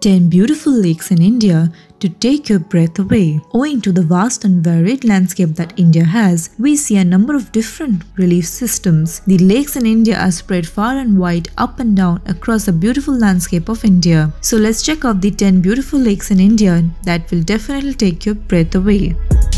10 beautiful lakes in India to take your breath away. Owing to the vast and varied landscape that India has, we see a number of different relief systems. The lakes in India are spread far and wide, up and down across the beautiful landscape of India. So let's check out the 10 beautiful lakes in India that will definitely take your breath away.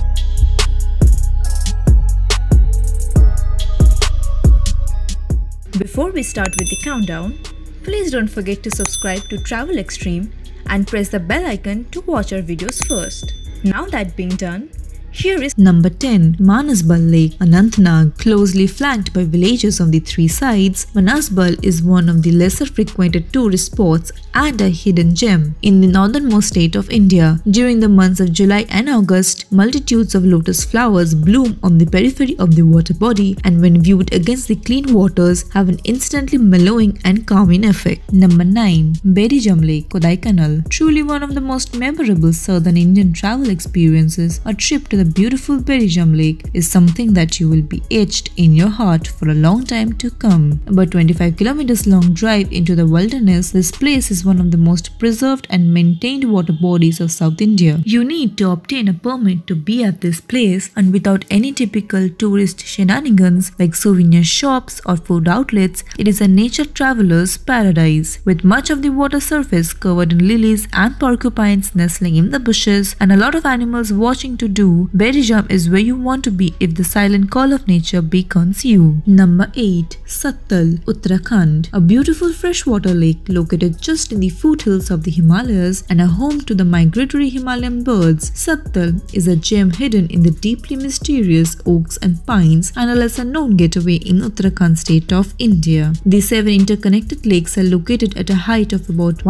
Before we start with the countdown, please don't forget to subscribe to Travel Extreme and press the bell icon to watch our videos first. Now that being done, here is number 10, Manasbal Lake, Anantnag. Closely flanked by villages on the three sides, Manasbal is one of the lesser frequented tourist spots and a hidden gem in the northernmost state of India. During the months of July and August, multitudes of lotus flowers bloom on the periphery of the water body, and when viewed against the clean waters, have an instantly mellowing and calming effect. Number 9, Berijam Lake, Kodaikanal. Truly one of the most memorable southern Indian travel experiences, a trip to the beautiful Berijam Lake is something that you will be etched in your heart for a long time to come. About 25 kilometers long drive into the wilderness, this place is one of the most preserved and maintained water bodies of South India. You need to obtain a permit to be at this place, and without any typical tourist shenanigans like souvenir shops or food outlets, it is a nature traveler's paradise. With much of the water surface covered in lilies and porcupines nestling in the bushes and a lot of animals watching to do, Berijam is where you want to be if the silent call of nature beckons you. Number 8, Sattal, Uttarakhand. A beautiful freshwater lake located just in the foothills of the Himalayas and a home to the migratory Himalayan birds. Sattal is a gem hidden in the deeply mysterious oaks and pines and a lesser known getaway in Uttarakhand state of India. The 7 interconnected lakes are located at a height of about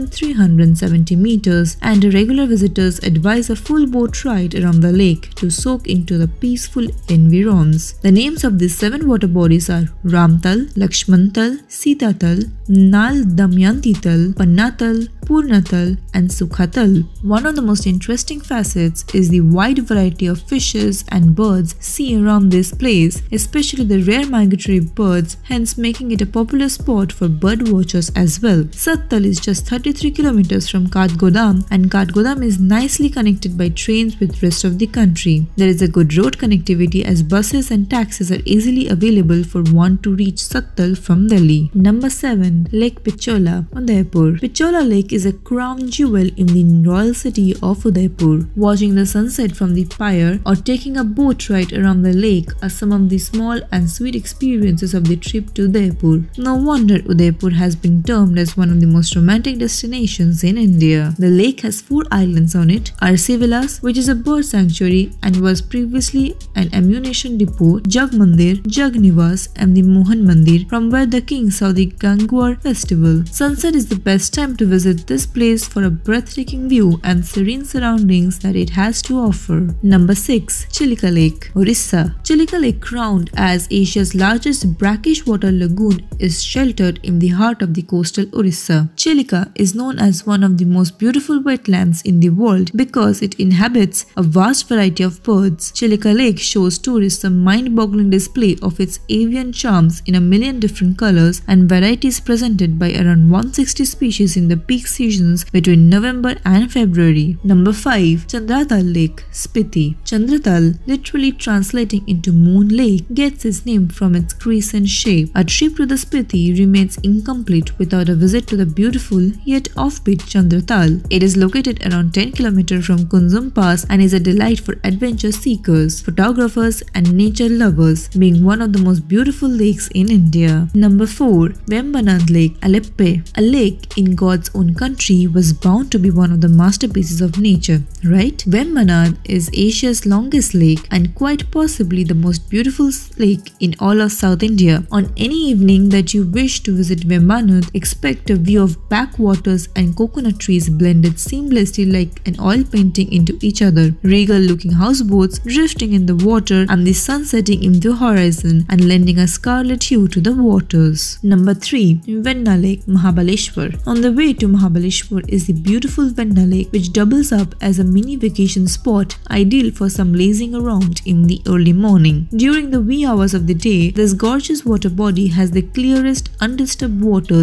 1,370 meters, and regular visitors advise a full boat ride around the lake to soak into the peaceful environs. The names of these 7 water bodies are Ramtal, Lakshmantal, Sitatal, Nal Damyantital, Pannatal, Purnatal and Sukhatal. One of the most interesting facets is the wide variety of fishes and birds seen around this place, especially the rare migratory birds, hence making it a popular spot for bird watchers as well. Sattal is just 33 kilometers from Kathgodam, and Kathgodam is nicely connected by trains with rest of the country. There is a good road connectivity as buses and taxis are easily available for one to reach Sattal from Delhi. Number 7, Lake Pichola, Udaipur. Pichola Lake is a crown jewel in the royal city of Udaipur. Watching the sunset from the pier or taking a boat ride around the lake are some of the small and sweet experiences of the trip to Udaipur. No wonder Udaipur has been termed as one of the most romantic destinations in India. The lake has 4 islands on it: Arsivilas, which is a bird sanctuary and was previously an ammunition depot, Jug Mandir, Jug Nivas and the Mohan Mandir, from where the king saw the Ganguar festival. Sunset is the best time to visit this place for a breathtaking view and serene surroundings that it has to offer. Number 6, Chilika Lake, Orissa. Chilika Lake, crowned as Asia's largest brackish water lagoon, is sheltered in the heart of the coastal Orissa. Chilika is known as one of the most beautiful wetlands in the world because it inhabits a vast variety of birds. Chilika Lake shows tourists a mind-boggling display of its avian charms in a million different colors and varieties presented by around 160 species in the peak seasons between November and February. Number 5, Chandratal Lake, Spiti. Chandratal, literally translating into Moon Lake, gets its name from its crescent shape. A trip to the Spiti remains incomplete without a visit to the beautiful yet offbeat Chandratal. It is located around 10 km from Kunzum Pass and is a delight for adventure seekers, photographers and nature lovers, being one of the most beautiful lakes in India. Number 4, Vembanad Lake, Aleppo. A lake in God's own country was bound to be one of the masterpieces of nature, right? Vembanad is Asia's longest lake and quite possibly the most beautiful lake in all of South India. On any evening that you wish to visit Vembanad, expect a view of backwaters and coconut trees blended seamlessly like an oil painting into each other, regal looking houseboats drifting in the water and the sun setting in the horizon and lending a scarlet hue to the waters. Number 3, Venna Lake, Mahabaleshwar. On the way to Mahabaleshwar is the beautiful Venna Lake, which doubles up as a mini vacation spot ideal for some lazing around in the early morning. During the wee hours of the day, this gorgeous water body has the clearest undisturbed waters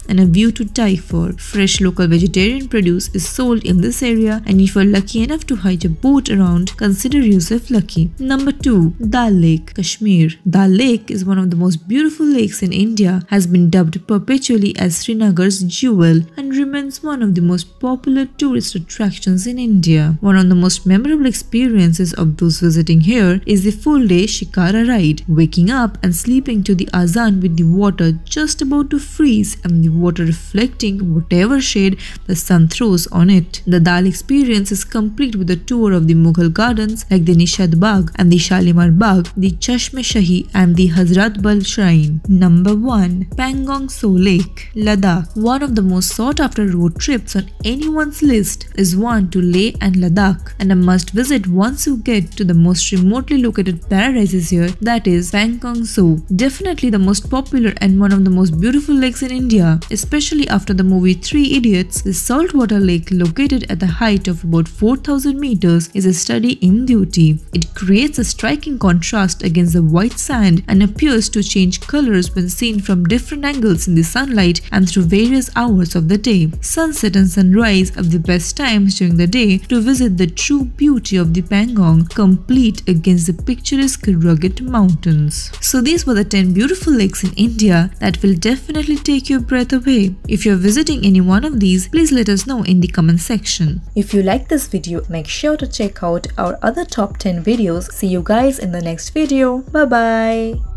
and a view to die for. Fresh local vegetarian produce is sold in this area, and if you are lucky enough to hike a boat around, consider yourself lucky. Number 2. Dal Lake, Kashmir. Dal Lake is one of the most beautiful lakes in India, has been dubbed perpetually as Srinagar's jewel, and remains one of the most popular tourist attractions in India. One of the most memorable experiences of those visiting here is the full-day Shikara ride, waking up and sleeping to the azan with the water just about to freeze and the water reflecting whatever shade the sun throws on it. The Dal experience is complete with a tour of the Mughal gardens like the Nishad Bagh and the Shalimar Bagh, the Chashme Shahi and the Hazrat Bal Shrine. Number 1. Pangong Tso Lake, Ladakh. One of the most sought after road trips on anyone's list is one to Leh and Ladakh, and a must visit once you get to the most remotely located paradises here, that is Pangong Tso. Definitely the most popular and one of the most beautiful lakes in India, especially after the movie 3 Idiots. The saltwater lake, located at the height of about 4,000 meters, is a study in beauty. It creates a striking contrast against the white sand and appears to change colors when seen from different angles in the sunlight and through various hours of the day. Sunset and sunrise are the best times during the day to visit the true beauty of the Pangong, complete against the picturesque rugged mountains. So these were the 10 beautiful lakes in India that will definitely take your breath away. If you're visiting any one of these, please let us know in the comment section. If you like this video, make sure to check out our other top 10 videos. See you guys in the next video. Bye bye.